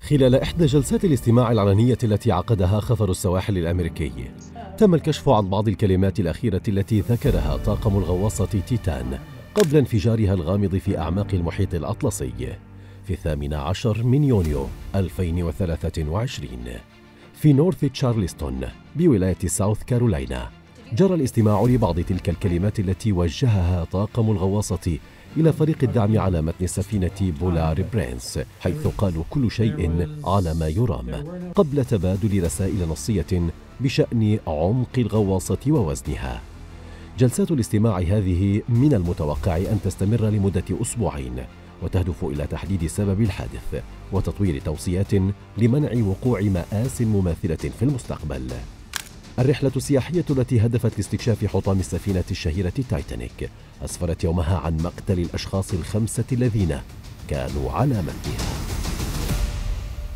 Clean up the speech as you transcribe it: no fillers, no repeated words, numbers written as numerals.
خلال إحدى جلسات الاستماع العلنية التي عقدها خفر السواحل الأمريكي، تم الكشف عن بعض الكلمات الأخيرة التي ذكرها طاقم الغواصة تيتان قبل انفجارها الغامض في أعماق المحيط الأطلسي في 18 من يونيو 2023 في نورث تشارلستون بولاية ساوث كارولاينا. جرى الاستماع لبعض تلك الكلمات التي وجهها طاقم الغواصة إلى فريق الدعم على متن سفينة بولار برينس، حيث قالوا كل شيء على ما يرام قبل تبادل رسائل نصية بشأن عمق الغواصة ووزنها. جلسات الاستماع هذه من المتوقع أن تستمر لمدة أسبوعين، وتهدف إلى تحديد سبب الحادث وتطوير توصيات لمنع وقوع مآسٍ مماثلة في المستقبل. الرحلة السياحية التي هدفت لاستكشاف حطام السفينة الشهيرة تايتانيك أسفرت يومها عن مقتل الأشخاص الخمسة الذين كانوا على متنها.